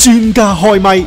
專家開咪。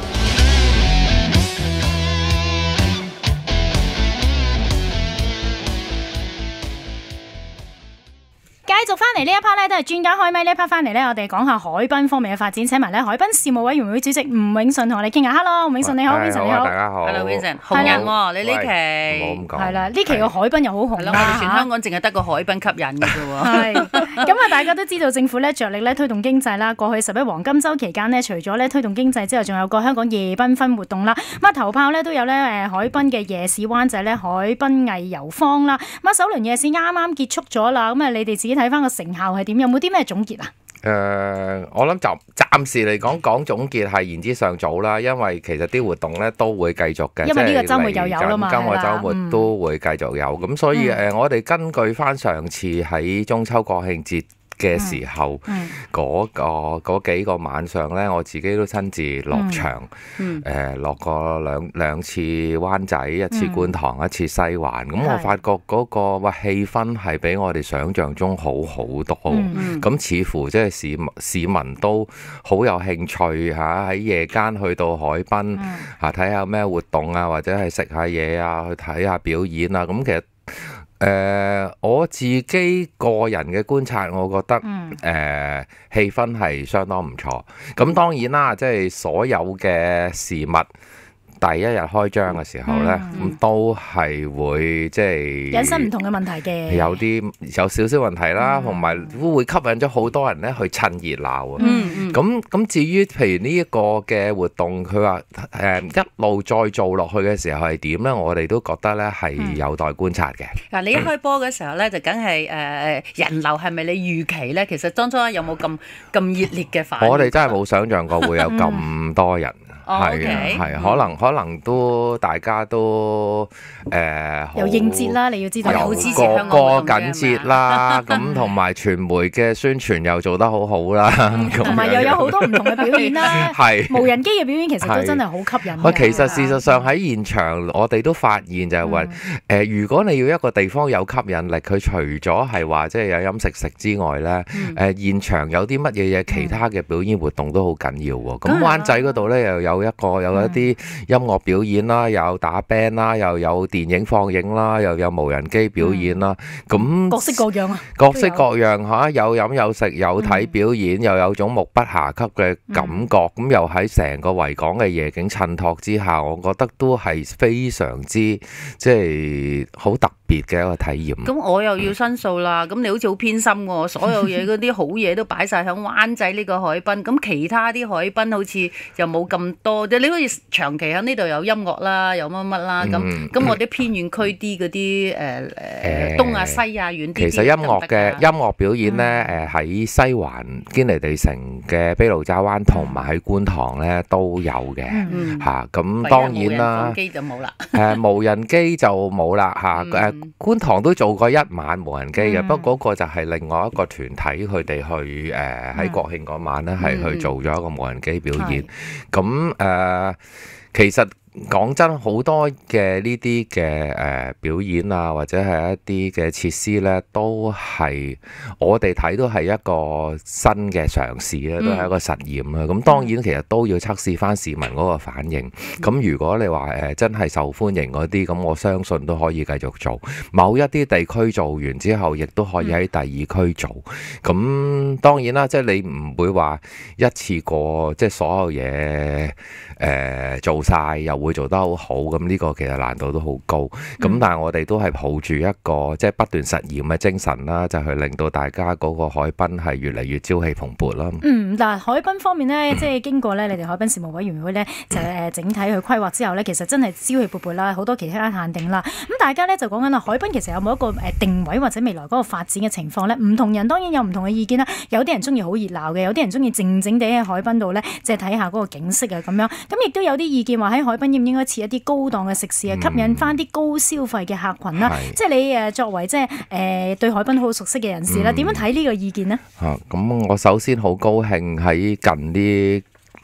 繼續翻嚟呢一 part 咧，都係專家開咪呢一 part 翻嚟咧，我哋講下海濱方面嘅發展，請埋咧海濱事務委員會主席吳永順同我哋傾下。Hello， 吳永順你好 ，Vincent 你好， 大家好。 Hello Vincent，紅人喎，你呢期冇咁講。 係啦，呢期個海濱又好紅啦， 我哋全香港淨係得個海濱吸引嘅啫喎。 係咁啊！大家都知道政府咧着力咧推動經濟啦。過去11黃金週期間呢，除咗咧推動經濟之外，仲有個香港夜繽紛活動啦。咁啊頭炮咧都有咧海濱嘅夜市灣仔咧海濱藝遊坊啦。咁啊首輪夜市啱啱結束咗啦。咁啊你哋自己睇翻個成效係點？有冇啲咩總結啊？ 我諗就暫時嚟講總結係言之尚早啦，因為其實啲活動咧都會繼續嘅， 因為呢個週末又有啦嘛， 今個週末都會繼續有，咁所以我哋根據翻上次喺中秋國慶節嘅時候嗰幾個晚上咧，我自己都親自落場，落過兩次灣仔，一次觀塘，一次西環。咁我發覺嗰個氣氛係比我哋想象中好好多。咁似乎即係市民都好有興趣嚇，喺夜間去到海濱嚇睇下咩活動啊，或者係食下嘢啊，去睇下表演啊。咁其實我自己個人嘅觀察，我覺得氣氛係相當唔錯。咁當然啦，即係所有嘅事物第一日開張嘅時候咧，咁都係會即係引申唔同嘅問題嘅， 有少少問題啦，同埋都會吸引咗好多人咧去趁熱鬧啊。咁至於譬如呢一個嘅活動，佢話一路再做落去嘅時候係點咧？我哋都覺得咧係有待觀察嘅。 嗱，你一開波嘅時候咧，就梗係人流係咪你預期咧？其實當中有冇咁熱烈嘅反應？ 我哋真係冇想象過會有咁多人。係可能都大家都有應節啦，你要知道有過緊節啦，咁同埋傳媒嘅宣傳又做得好好啦， 同埋又有好多唔同嘅表演啦， 係無人機嘅表演其實都真係好吸引。 其實事實上喺現場，我哋都發現就係話如果你要一個地方有吸引力，佢除咗係話即係有飲食之外咧，現場有啲乜嘢其他嘅表演活動都好緊要喎。咁灣仔嗰度咧又有一啲音樂表演啦，有打 band 啦，又有電影放映啦，又有無人機表演啦，咁各式各樣啊， 各式各樣嚇，有飲有食有睇表演，又有種目不暇給嘅感覺，咁又喺成個維港嘅夜景襯托之下，我覺得都係非常之即係好特別嘅一個體驗。 咁我又要申訴啦，咁你好似好偏心喎，所有嘢嗰啲好嘢都擺晒喺灣仔呢個海濱，咁其他啲海濱好似又冇咁多。你好似長期喺呢度有音樂啦，有乜乜啦，咁我啲偏遠區啲嗰啲東啊西啊遠啲。 其實音樂表演咧，喺西環堅尼地城嘅卑路乍灣同埋喺觀塘咧都有嘅嚇。咁當然啦，無人機就冇啦。無人機就冇啦嚇。觀塘都做過一晚無人機嘅，不過嗰個就係另外一個團體佢哋去喺國慶嗰晚咧係去做咗一個無人機表演。咁其實講真，好多嘅呢啲嘅表演啊，或者係一啲嘅設施咧，都係我哋睇都係一個新嘅嘗試咧，都係一個實驗啦。咁當然其實都要測試翻市民嗰個反應。咁如果你話真係受歡迎嗰啲，咁我相信都可以繼續做。某一啲地區做完之後，亦都可以喺第二區做。咁當然啦，即係你唔會話一次過即係所有嘢做晒又會做得好好，咁呢個其實難度都好高。咁但係我哋都係抱住一個即係不斷實驗嘅精神啦，就去令到大家嗰個海濱係越嚟越朝氣蓬勃啦。 嗱，海濱方面呢，即係經過咧，你哋海濱事務委員會咧就整體去規劃之後咧，其實真係朝氣勃勃啦，好多其他限定啦。咁大家咧就講緊啦，海濱其實有冇一個定位或者未來嗰個發展嘅情況咧？唔同人當然有唔同嘅意見啦。有啲人中意好熱鬧嘅，有啲人中意靜靜地喺海濱度咧，即係睇下嗰個景色啊咁樣。咁亦都有啲意見話喺海濱應唔應該設一啲高檔嘅食肆啊，吸引翻啲高消費嘅客群啦。即係你作為即係對海濱好熟悉嘅人士啦，點樣睇呢個意見呢？ 咁我首先好高興喺近呢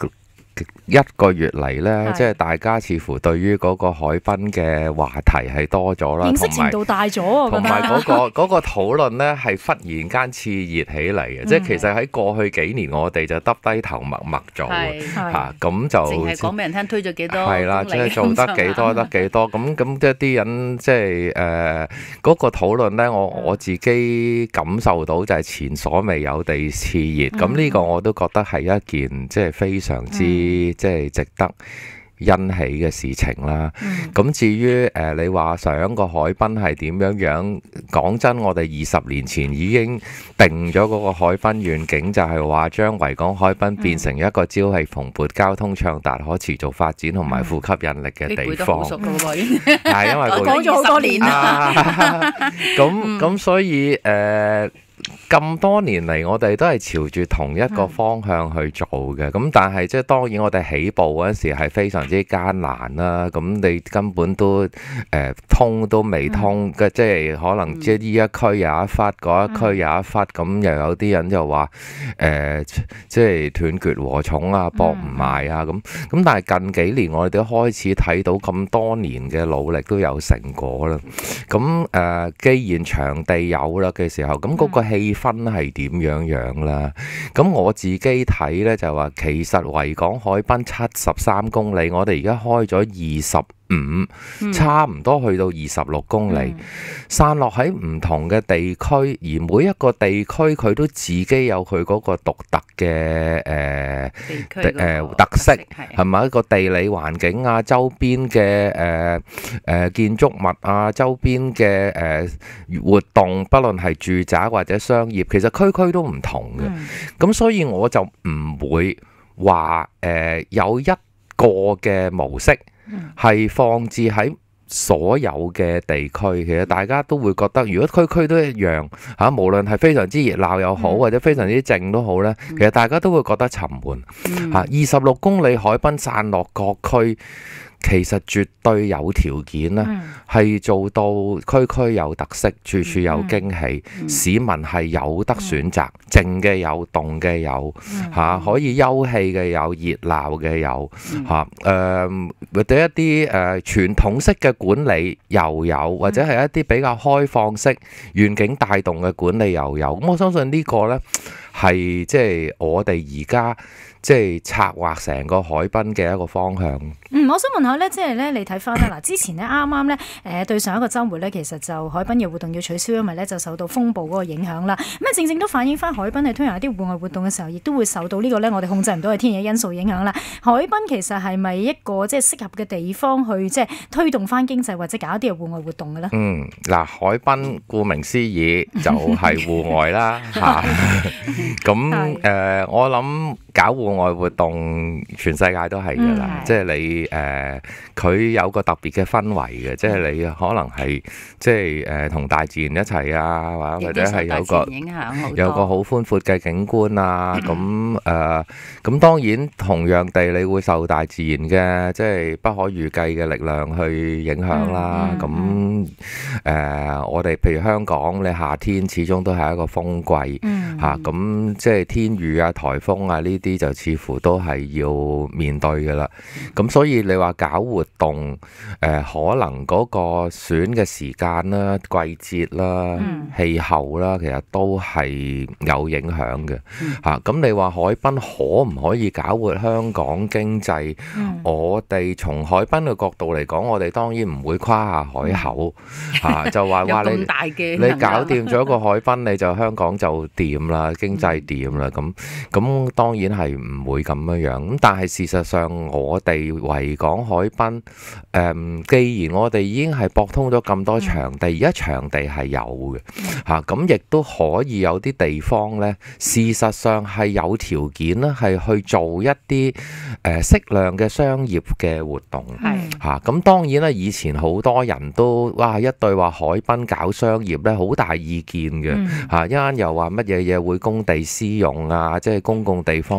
一個月嚟呢，即係大家似乎對於嗰個海濱嘅話題係多咗啦， 認識程度大咗， 同埋嗰個討論呢係忽然間熾熱起嚟嘅。即係其實喺過去幾年我哋就耷低頭默默做嚇，咁就淨係講俾人聽推咗幾多， 係啦，即係做得幾多得幾多。咁即係啲人即係嗰個討論呢，我自己感受到就係前所未有地熾熱。咁呢個我都覺得係一件即係非常之即係值得欣喜嘅事情啦。咁至於你話想個海濱係點樣？講真，我哋20年前已經定咗嗰個海濱願景，就係話將維港海濱變成一個朝氣蓬勃、交通暢達、可持續發展同埋富吸引力嘅地方。係因為我講咗好多年啦。 咁所以咁多年嚟，我哋都係朝住同一個方向去做嘅。咁但係即係當然，我哋起步嗰陣時係非常之艱難啦。咁你根本都通都未通嘅，即係可能即係呢一區有一忽，嗰一區有一忽，咁又有啲人就話即係斷絕禾蟲啊，博唔賣啊咁。但係近幾年我哋都開始睇到咁多年嘅努力都有成果啦。咁既然場地有啦嘅時候，咁嗰個氣氛係點樣啦？咁我自己睇呢，就話，其實維港海濱73公里，我哋而家開咗25，差唔多去到26公里，散落喺唔同嘅地區，而每一個地區佢都自己有佢嗰個獨特嘅特色，係咪一個地理環境啊、周邊嘅建築物啊、周邊嘅活動，不論係住宅或者商業，其實區區都唔同嘅。咁所以我就唔會話有一個嘅模式係放置喺所有嘅地區。其實大家都會覺得，如果區區都一樣嚇，無論係非常之熱鬧又好，或者非常之靜都好呢，其實大家都會覺得沉悶嚇。26公里海濱散落各區，其實絕對有條件啦，係做到區區有特色，處處有驚喜，市民係有得選擇，靜嘅有，動嘅有，可以休憩嘅有，熱鬧嘅有，或者一啲傳統式嘅管理又有，或者係一啲比較開放式願景帶動嘅管理又有。咁我相信呢個呢，係即係我哋而家即係策劃成個海濱嘅一個方向。 我想問下咧，即係咧，你睇翻咧，嗱，之前咧啱啱咧，對上一個週末咧，其實就海濱嘅活動要取消，因為咧就受到風暴嗰個影響啦。咁正正都反映翻海濱係推行一啲戶外活動嘅時候，亦都會受到呢個咧我哋控制唔到嘅天氣因素影響啦。海濱其實係咪一個即係適合嘅地方去即係推動翻經濟或者搞一啲嘅戶外活動嘅咧？ 嗱，海濱顧名思義就係戶外啦嚇。咁我諗搞戶外活動，全世界都係㗎啦。即係你佢有個特別嘅氛圍嘅，即係你可能係即係同大自然一齊啊，或者係有個好寬闊嘅景觀啊。咁當然同樣地，你會受大自然嘅即係不可預計嘅力量去影響啦。咁我哋譬如香港，你夏天始終都係一個風季嚇，咁即係天雨啊、颱風啊呢啲就似乎都係要面對㗎啦。咁所以你話搞活動，可能嗰個選嘅時間啦、季節啦、氣候啦，其實都係有影響嘅嚇。咁你話海濱可唔可以搞活香港經濟？我哋從海濱嘅角度嚟講，我哋當然唔會誇下海口嚇，就話你搞掂咗個海濱，你就香港就掂啦，經濟掂啦。咁當然係唔會咁樣。咁但係事實上，我哋維港海濱，既然我哋已經係駁通咗咁多場地，而家場地係有嘅嚇，咁亦都可以有啲地方呢，事實上係有條件呢，係去做一啲適量嘅商業嘅活動嚇。咁當然啦，以前好多人都一對話海濱搞商業呢，好大意見嘅嚇，一陣又話乜嘢會公地私用啊，即係公共地方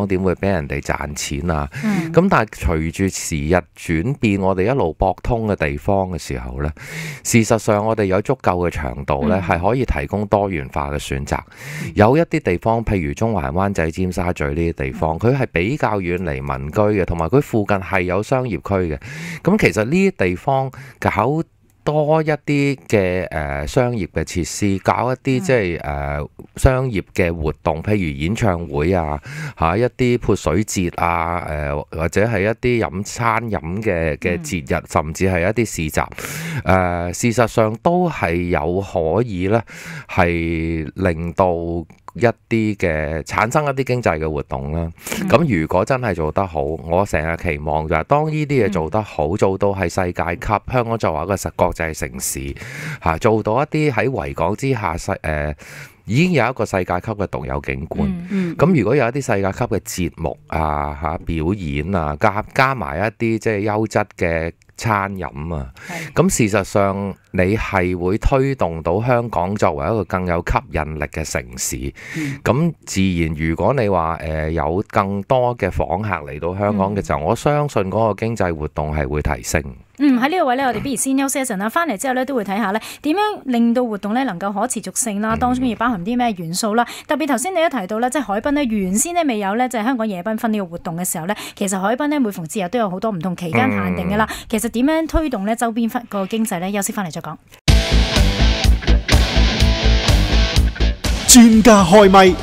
方點會俾人哋賺錢啊？咁但係隨住時日轉變，我哋一路駁通嘅地方嘅時候呢，事實上我哋有足夠嘅長度呢，係可以提供多元化嘅選擇。有一啲地方，譬如中環、灣仔、尖沙咀呢啲地方，佢係比較遠離民居嘅，同埋佢附近係有商業區嘅。咁其實呢啲地方搞多一啲嘅商業嘅設施，搞一啲即係商業嘅活動，譬如演唱會啊，一啲潑水節啊，或者係一啲餐飲嘅節日，甚至係一啲市集，事實上都係有可以咧，係令到一啲嘅產生一啲經濟嘅活動啦。咁如果真係做得好，我成日期望就係當呢啲嘢做得好，做到係世界級，香港作為一個國際城市，做到一啲喺維港之下已經有一個世界級嘅獨有景觀。咁如果有一啲世界級嘅節目啊、表演啊，加埋一啲即係優質嘅餐飲啊，咁事實上你係會推動到香港作為一個更有吸引力嘅城市。咁自然如果你話有更多嘅訪客嚟到香港嘅時候，我相信嗰個經濟活動係會提升。 喺呢個位咧，我哋不如先休息一陣啦。翻嚟之後咧，都會睇下咧點樣令到活動咧能夠可持續性啦，當中要包含啲咩元素啦。特別頭先你都提到咧，即係海濱咧原先咧未有咧，即係香港夜繽紛呢個活動嘅時候咧，其實海濱咧每逢節日都有好多唔同期間限定嘅啦。其實點樣推動咧周邊個經濟咧？休息翻嚟再講。 專家開咪。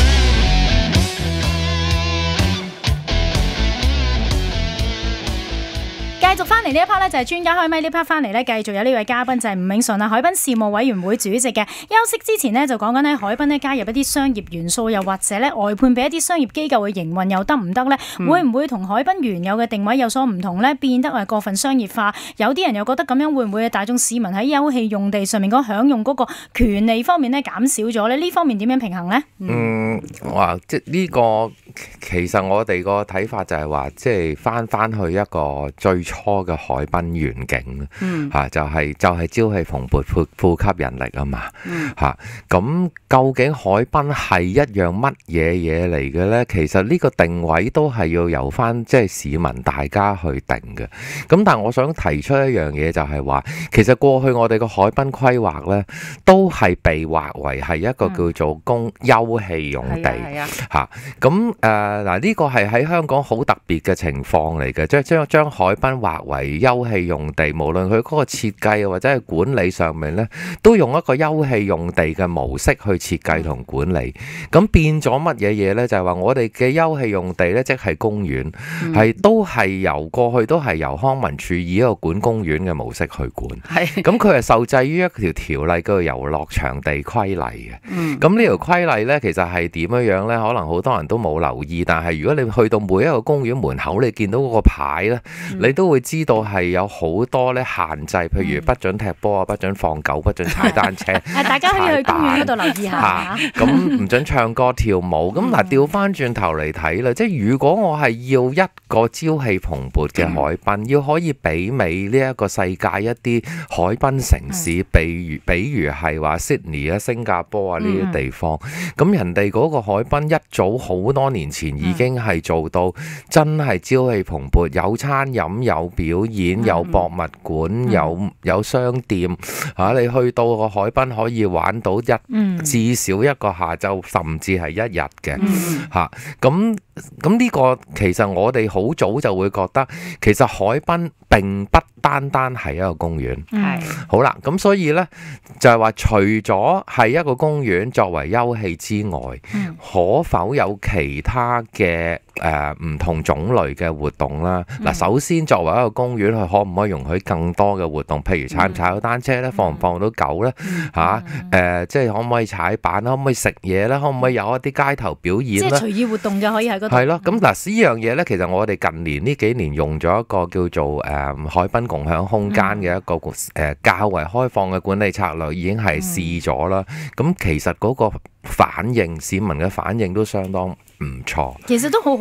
繼續翻嚟呢一 part 咧，就係專家開咪呢 part 翻嚟咧，繼續有呢位嘉賓就係吳永順啊，海濱事務委員會主席嘅。休息之前呢，就講緊喺海濱咧加入一啲商業元素，又或者咧外判俾一啲商業機構去營運又得唔得呢？會唔會同海濱原有嘅定位有所唔同呢？變得過分商業化？有啲人又覺得咁樣會唔會大眾市民喺休憩用地上面嗰享用嗰個權利方面咧減少咗呢？呢方面點樣平衡呢？ 即係呢個其實我哋個睇法就係話，即係翻去一個最初嘅海濱願景，就係朝氣蓬勃、富吸引力啊嘛，咁究竟海濱係一樣乜嘢嚟嘅呢？其實呢個定位都係要由翻即係市民大家去定嘅。咁但係我想提出一樣嘢就係話，其實過去我哋個海濱規劃呢，都係被劃為係一個叫做休憩用地，咁嗱呢個係喺香港好特別嘅情況嚟嘅，即係將海濱劃為休憩用地，無論佢嗰個設計或者係管理上面呢，都用一個休憩用地嘅模式去設計同管理。咁變咗乜嘢嘢呢？就係話我哋嘅休憩用地呢，即係公園，都係由過去都係由康文署以一個管公園嘅模式去管。咁佢係受制於一條條例叫做遊樂場地規例嘅。咁呢條規例呢，其實係點樣呢？可能好多人都冇留意，但係如果你去到每一個公園門口，你見到嗰個牌呢，你都會知道係有好多咧限制，譬如不准踢波啊，不准放狗，不准踩單車。大家可以去公園嗰度留意下。 咁唔准唱歌跳舞。咁嗱，調翻轉頭嚟睇啦，即係如果我係要一個朝氣蓬勃嘅海濱，要可以媲美呢一個世界一啲海濱城市，比如係話 Sydney 啊、新加坡啊呢啲地方，咁人哋嗰個海濱一早好多年前已經係做到真係朝氣蓬勃，有餐飲、有表演、有博物館、有商店，你去到個海濱可以玩到至少一個下晝，甚至係一日嘅。咁呢個其實我哋好早就會覺得，其實海濱並不單單係一個公園。好啦，咁所以呢，就係話，除咗係一個公園作為休憩之外，可否有其他嘅唔同種類嘅活動啦？嗱，首先作為一個公園，佢可唔可以容許更多嘅活動？譬如踩唔踩到單車咧？放唔放到狗咧？即係可唔可以踩板？可唔可以食嘢咧？可唔可以有一啲街頭表演咧？即係隨意活動嘅可以喺嗰度。 係咯，咁嗱，呢樣嘢咧，其實我哋近年呢幾年用咗一個叫做海濱共享空間嘅一個較為開放嘅管理策略，已經係試咗啦。咁其實嗰個反應，市民嘅反應都相當唔錯。 其實都好好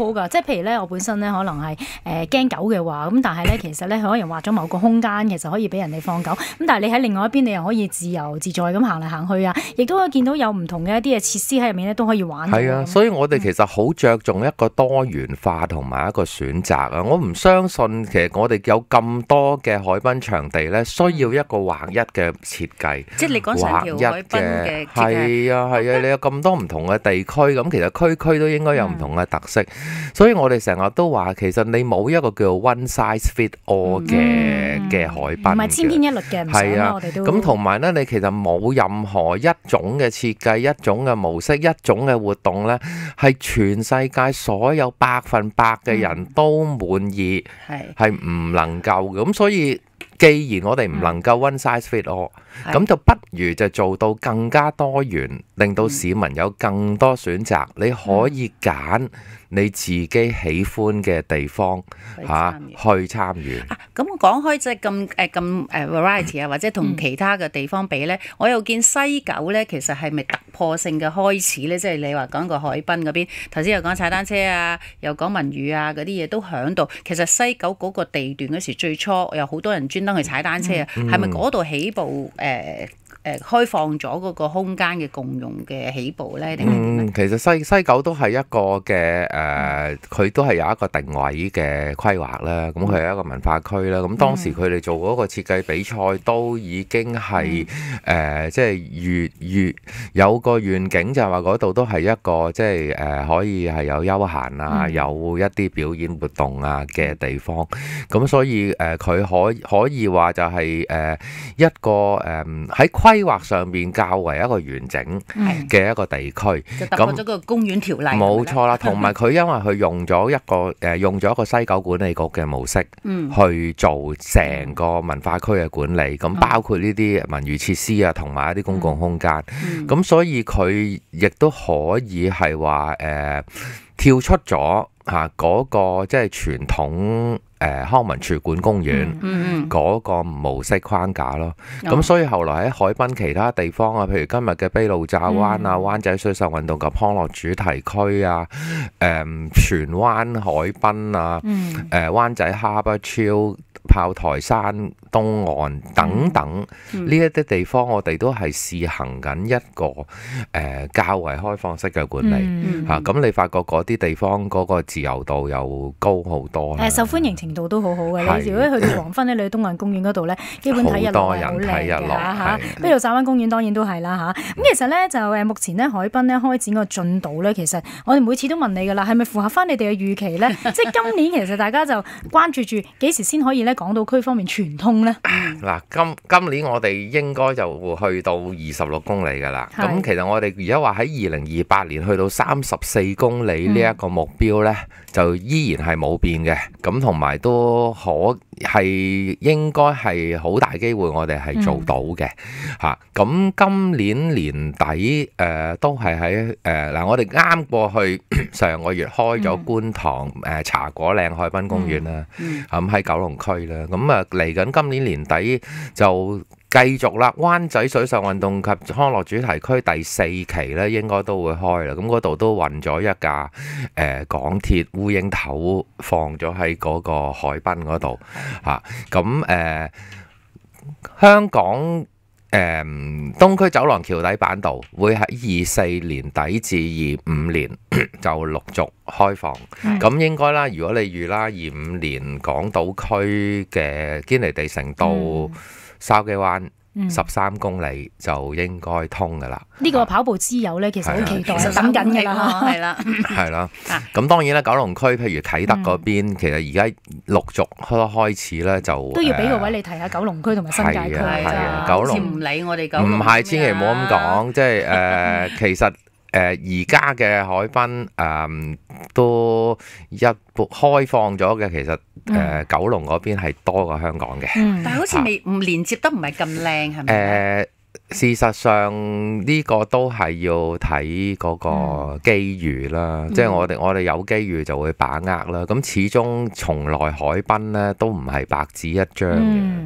好㗎，即係譬如咧，我本身咧可能係驚狗嘅話，咁但係咧其實咧佢可能劃咗某個空間，其實可以俾人哋放狗，咁但係你喺另外一邊，你又可以自由自在咁行嚟行去啊，亦都可以見到有唔同嘅一啲嘅設施喺入面咧都可以玩。 係啊，所以我哋其實好着重一個多元化同埋一個選擇啊！我唔相信其實我哋有咁多嘅海濱場地咧，需要一個劃一嘅設計。 即係你講成條海濱嘅設計。 係啊，你有咁多唔同嘅地區，咁其實區區都應該有唔同嘅特色。所以我哋成日都話，其實你冇一個叫做 one size fit all 嘅海濱， 唔係千篇一律嘅，唔想啦，我哋都咁同埋咧，你其實冇任何一種嘅設計、一種嘅模式、一種嘅活動咧，係全世界所有100%嘅人都滿意，係唔能夠嘅。咁所以，既然我哋唔能夠 one size fit all，咁就不如就做到更加多元，令到市民有更多選擇。你可以揀你自己喜歡嘅地方去參與。 咁講開即係咁variety 啊，或者同其他嘅地方比咧，我又見西九咧，其實係咪突破性嘅開始咧？即係你話講個海濱嗰邊，頭先又講踩單車啊，又講文娛啊嗰啲嘢都響度。其實西九嗰個地段嗰時最初有好多人專登去踩單車啊，係咪嗰度起步開放咗嗰個空間嘅共用嘅起步咧？定係點咧？ 其實西九都係一個嘅佢都係有一個定位嘅規劃啦。咁佢係一個文化區啦。咁當時佢哋做嗰個設計比賽都已經係即係越有個願景，就係話嗰度都係一個即係可以係有休閒啊，有一啲表演活動啊嘅地方。咁所以佢可以話就係一個喺規劃上面較為一個完整嘅一個地區， 就突破咗個公園條例。 冇錯啦，同埋佢因為佢用咗一個西九管理局嘅模式去做成個文化區嘅管理，咁包括呢啲文娛設施啊，同埋一啲公共空間，咁所以佢亦都可以係話跳出咗嗰個即係傳統康文署管公園嗰個模式框架咯。咁所以後來喺海濱其他地方啊，譬如今日嘅卑路乍灣啊、灣仔水上運動及康樂主題區啊、荃灣海濱啊、灣仔 Harbour Trail、炮台山東岸等等呢一啲地方，我哋都係試行緊一個較為開放式嘅管理嚇。咁你發覺嗰啲地方嗰個自由度又高好多， 受歡迎程度都好好嘅。你如果去到黃昏咧，你去東岸公園嗰度咧，基本睇日落係好靚嘅嚇。卑路乍灣公園當然都係啦嚇。咁其實咧就目前咧海濱咧開展個進度咧，其實我哋每次都問你㗎啦，係咪符合翻你哋嘅預期咧？即係今年其實大家就關注住幾時先可以咧港島區方面全通咧？ 嗱，今年我哋應該就會去到26公里㗎啦。咁其實我哋而家話喺2028年去到34公里呢一個目標咧，就依然係冇變嘅。咁同埋都應該係好大機會，我哋係做到嘅嚇。咁今年年底都係喺嗱，我哋啱過去上個月開咗觀塘茶果嶺海濱公園啦，咁喺九龍區啦。咁嚟緊今年年底就繼續啦，灣仔水上運動及康樂主題區第4期咧，應該都會開啦。咁嗰度都運咗一架港鐵烏蠅頭放咗喺嗰個海濱嗰度嚇。咁香港東區走廊橋底板道會喺24年底至25年就陸續開放。咁應該啦，如果你預啦25年港島區嘅堅尼地城到筲箕灣13公里就應該通㗎啦。呢個跑步之友咧，其實好期待，等緊㗎啦， 係啦， 係啦。咁當然啦，九龍區譬如啟德嗰邊，其實而家陸續開始咧，就都要俾個位你提下九龍區同埋新界區啊。九龍唔理我哋九龍， 唔係，千祈唔好咁講，即係其實。而家嘅海濱都開放咗嘅，其實九龍嗰邊係多過香港嘅， 但係好似唔連接得唔係咁靚，係咪？ 事實上呢個都係要睇嗰個機遇啦，即係我哋有機遇就會把握啦。咁始終從來海濱咧都唔係白紙一張嘅，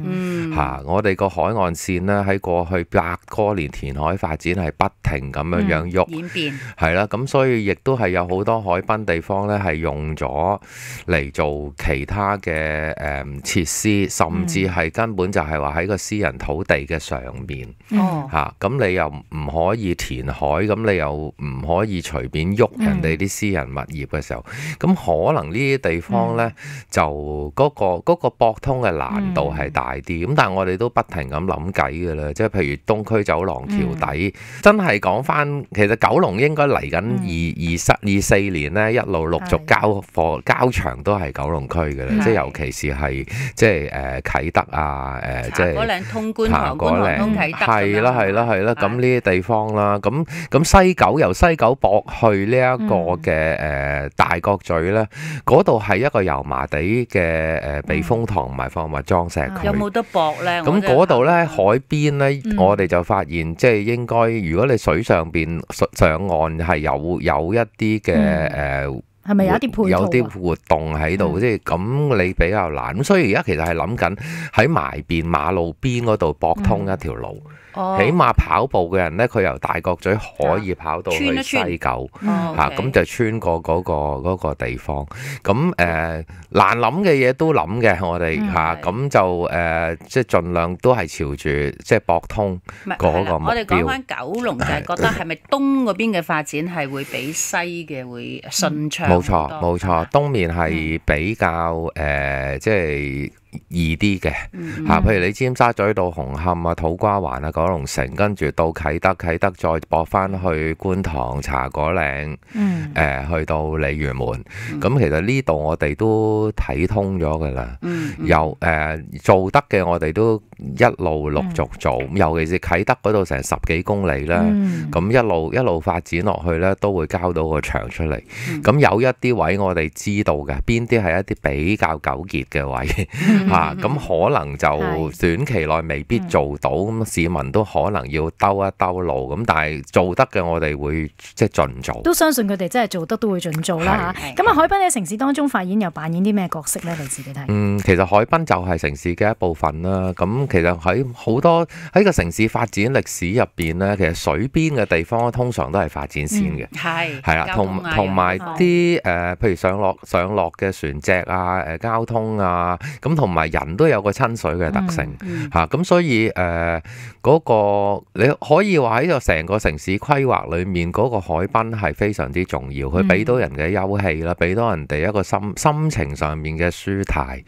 我哋個海岸線咧喺過去100多年填海發展係不停咁樣喐演變， 係啦，咁所以亦都係有好多海濱地方咧係用咗嚟做其他嘅設施，甚至係根本就係話喺個私人土地嘅上面咁你又唔可以填海，咁你又唔可以隨便喐人哋啲私人物業嘅時候，咁可能呢啲地方咧就嗰個駁通嘅難度係大啲，咁但係我哋都不停咁諗計㗎啦，即係譬如東區走廊橋底，真係講翻，其實九龍應該嚟緊24年咧，一路陸續交場都係九龍區嘅啦，即係尤其是係即係啟德啊，即係茶果嶺通觀塘通啟德， 係啦，咁呢啲地方啦，咁西九由西九駁去呢一個嘅大角咀咧，嗰度係一個油麻地嘅避風塘同埋貨物裝卸區， 有冇得駁咧？ 咁嗰度咧海邊咧，我哋就發現即係應該，如果你水上邊上岸係有一啲嘅係咪有一啲配套有啲活動喺度，即係咁你比較難。咁所以而家其實係諗緊喺埋邊馬路邊嗰度駁通一條路。起碼跑步嘅人咧，佢由大角咀可以跑到去西九，咁就穿過嗰個地方。咁難諗嘅嘢都諗嘅，我哋咁就即係盡量都係朝住即係駁通嗰個目標。 我哋講翻九龍就係覺得係咪東嗰邊嘅發展係會比西嘅會順暢？ 冇錯，東面係比較即係易啲嘅譬如你尖沙咀到紅磡啊、土瓜灣啊、九龍城，跟住到啟德再駁翻去觀塘、茶果嶺，去到鯉魚門。咁其實呢度我哋都睇通咗㗎啦。又做得嘅我哋都一路陸續做，尤其是啟德嗰度成10幾公里啦。咁一路發展落去咧，都會交到個場出嚟。咁有一啲位我哋知道嘅，邊啲係一啲比較糾結嘅位。咁可能就短期內未必做到，咁市民都可能要兜一兜路，咁但係做得嘅我哋會即係盡做。 都相信佢哋真係做得都會盡做啦嚇。咁啊，海濱喺城市當中發現又扮演啲咩角色咧？你自己睇。 其實海濱就係城市嘅一部分啦。咁其實喺好多喺個城市發展歷史入邊咧，其實水邊嘅地方通常都係發展線嘅。係啦，同埋啲譬如上落嘅船隻啊、交通啊，咁同埋人都有個親水嘅特性咁所以嗰個你可以話喺個成個城市規劃裏面，嗰個海濱係非常之重要，佢俾到人嘅休憩啦，俾到人哋一個心情上面嘅舒泰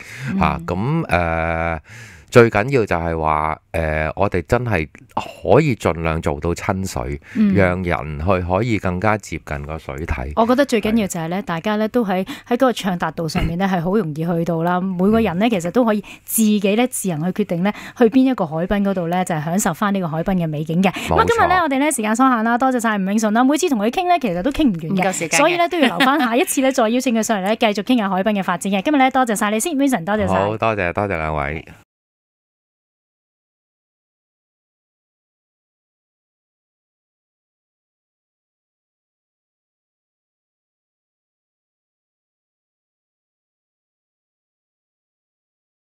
最緊要就係話我哋真係可以盡量做到親水，讓人去可以更加接近個水體。 我覺得最緊要就係咧，大家咧都喺嗰個暢達道上面咧係好容易去到啦。每個人咧其實都可以自己咧自行去決定咧去邊一個海濱嗰度咧，就係享受翻呢個海濱嘅美景嘅。咁今日咧我哋咧時間所限啦，多謝晒吳永順啦。每次同佢傾咧，其實都傾唔完嘅，所以咧都要留翻下一次咧再邀請佢上嚟咧繼續傾下海濱嘅發展嘅。今日咧多謝晒你先，Vincent，多謝晒。 好，多謝兩位。